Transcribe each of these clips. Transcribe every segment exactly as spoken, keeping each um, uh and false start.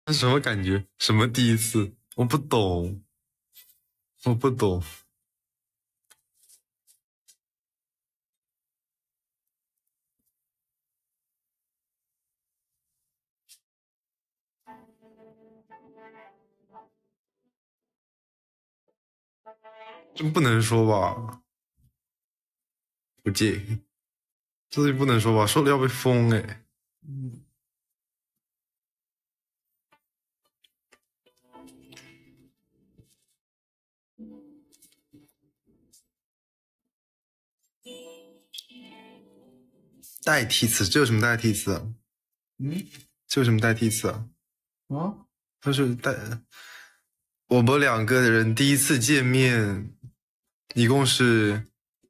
那什么感觉？什么第一次？我不懂，我不懂。这不能说吧？不介意，这东西不能说吧？说了要被封哎。嗯。代替词，这有什么代替词啊？嗯，这有什么代替词啊？啊？他是代，我们两个人第一次见面，一共是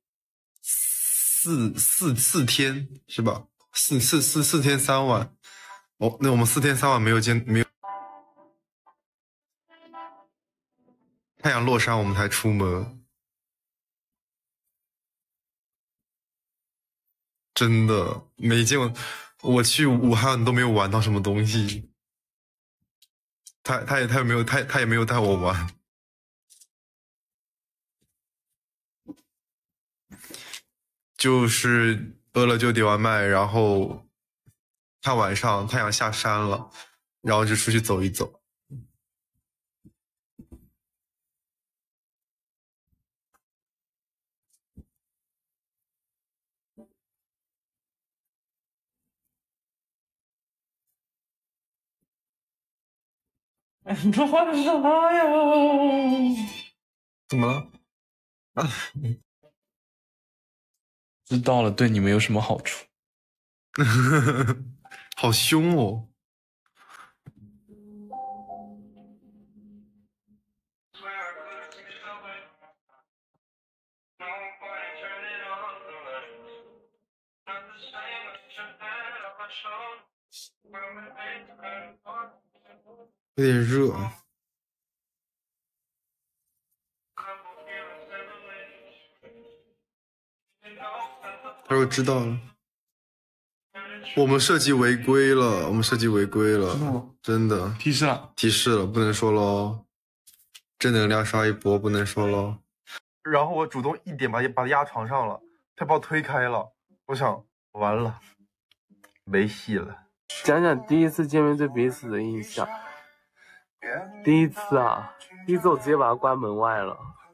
四四四天是吧？四四四四天三晚。哦，那我们四天三晚没有见，没有太阳落山我们才出门。真的没见过，我去武汉都没有玩到什么东西。他他也他也没有他他也没有带我玩，就是饿了就点外卖，然后看晚上太阳下山了，然后就出去走一走。 你这话是啥呀？ 怎么了？啊， 知道了，对你没有什么好处。 好凶哦！有点热。他说知道了，我们设计违规了，我们设计违规了，真的提示了， 提示了，不能说喽。正能量刷一波，不能说喽。然后我主动一点把把他压床上了，他把我推开了，我想完了，没戏了。 讲讲第一次见面对彼此的印象。第一次啊，第一次我直接把他关门外了，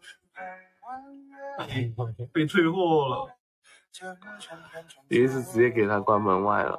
被退货了。 第一次直接给他关门外了。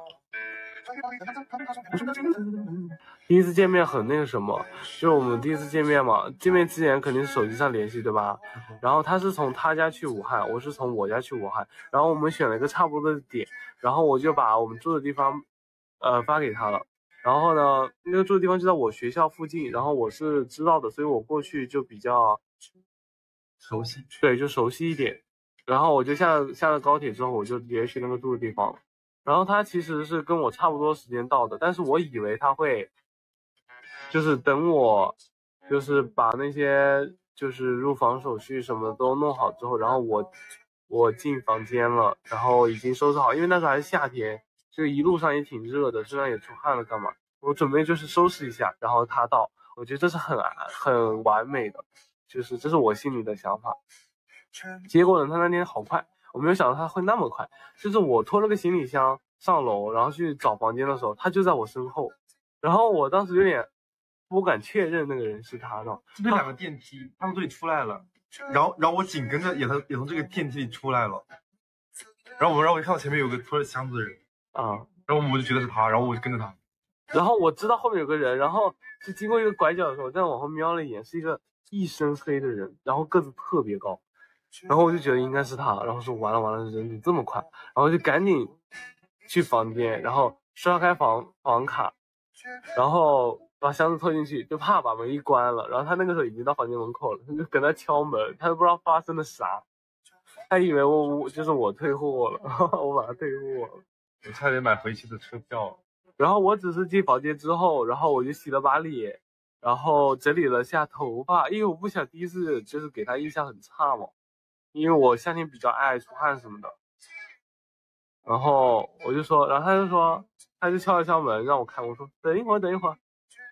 第一次见面很那个什么，就是我们第一次见面嘛，见面之前肯定是手机上联系，对吧？然后他是从他家去武汉，我是从我家去武汉，然后我们选了一个差不多的点，然后我就把我们住的地方，呃，发给他了。然后呢，那个住的地方就在我学校附近，然后我是知道的，所以我过去就比较熟悉， 对，就熟悉一点。然后我就下了下了高铁之后，我就直接去那个住的地方。然后他其实是跟我差不多时间到的，但是我以为他会，就是等我，就是把那些就是入房手续什么都弄好之后，然后我我进房间了，然后已经收拾好，因为那时候还是夏天，就一路上也挺热的，身上也出汗了，干嘛？我准备就是收拾一下，然后他到，我觉得这是很很完美的，就是这是我心里的想法。结果呢，他那天好快，我没有想到他会那么快。就是我拖了个行李箱上楼，然后去找房间的时候，他就在我身后。然后我当时有点不敢确认那个人是他的。 这边两个电梯，他们这里出来了，然后然后我紧跟着也从也从这个电梯里出来了。然后我然后我一看到前面有个拖着箱子的人啊， 然后我就觉得是他，然后我就跟着他。 然后我知道后面有个人，然后就经过一个拐角的时候，再往后瞄了一眼，是一个一身黑的人，然后个子特别高。然后我就觉得应该是他，然后说完了完了，人怎么这么快？然后就赶紧去房间，然后刷开房房卡，然后把箱子拖进去，就怕把门一关了。然后他那个时候已经到房间门口了，就跟他敲门，他都不知道发生了啥，他以为我我就是我退货了，我把他退货了， 我差点买回去的车票。 然后我只是进房间之后，然后我就洗了把脸，然后整理了下头发，因为我不想第一次就是给他印象很差嘛。因为我夏天比较爱出汗什么的，然后我就说，然后他就说，他就敲了敲门让我开，我说等一会儿，等一会儿，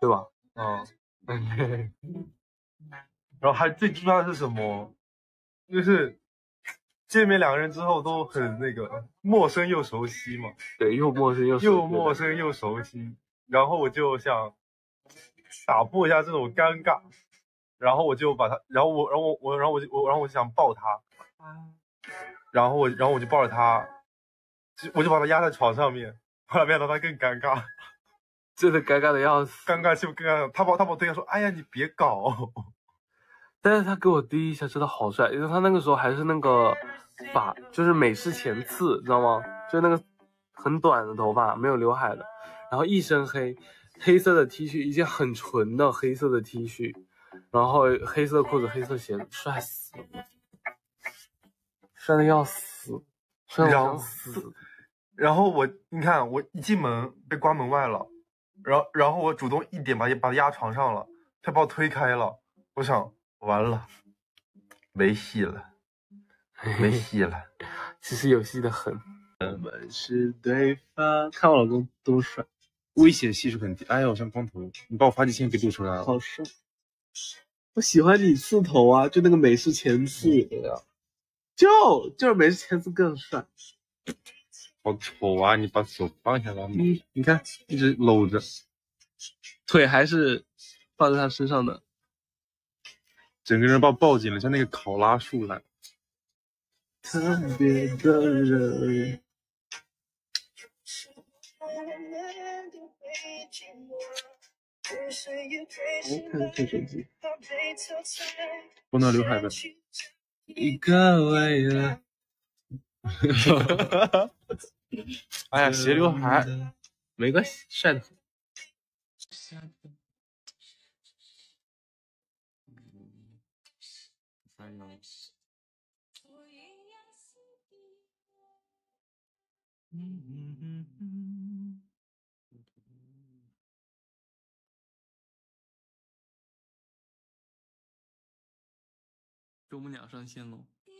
对吧？ 嗯，然后还最重要的是什么？就是见面两个人之后都很那个陌生又熟悉嘛。 对，又陌生又熟悉又陌生又熟悉。然后我就想打破一下这种尴尬，然后我就把他，然后我，然后我，我，然后我就我，然后我就想抱他，然后我，然后我就抱着他，我就把他压在床上面，后来没想到他更尴尬， 真的尴尬的要死， 尴尬就尴尬。他把他把我推开说：“哎呀，你别搞。” 但是他给我第一下真的好帅，因为他那个时候还是那个发，就是美式前刺，知道吗？就是那个很短的头发，没有刘海的，然后一身黑，黑色的 T 恤，一件很纯的黑色的 T 恤，然后黑色裤子，黑色鞋子，帅死了，帅的要死，帅的要死。 然后我，你看我一进门被关门外了，然后然后我主动一点把把他压床上了，他把我推开了，我想完了，没戏了，没戏了。 其实有戏的很。 我们是对方，看我老公多帅， 危险系数很低。哎呀，我像光头，你把我发际线给露出来了。 好帅！我喜欢你刺头啊，就那个美式前刺，就就是美式前刺更帅。 好丑啊！你把手放下来。嗯，你看，一直搂着， 腿还是放在他身上的， 整个人把我抱紧了，像那个考拉树懒。 特别的人。我看看手机。 拨弄刘海的。 一个未来。 哎呀，斜刘海， 没关系，帅的很。周母鸟上线喽。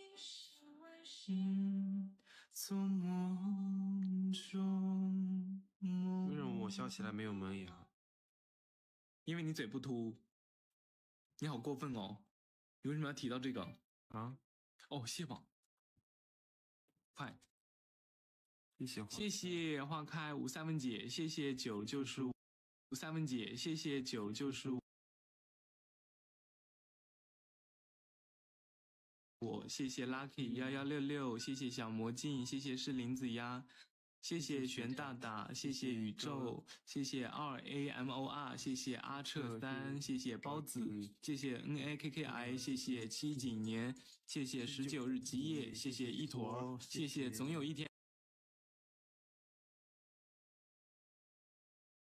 为什么我笑起来没有门牙？ 因为你嘴不凸。你好过分哦！你为什么要提到这个啊？ 哦，谢宝，快， 谢谢， 谢谢花开无三分姐，谢谢九就是无三分姐，谢谢九就是我，谢谢 Lucky 幺幺六六，谢谢小魔镜，谢谢是林子鸭。谢谢玄大大，谢谢宇宙，谢谢二 A M O R， 谢谢阿彻三，谢谢包子，谢谢 N A K K I， 谢谢七几年，谢谢十九日吉夜，谢谢一坨，谢谢总有一天。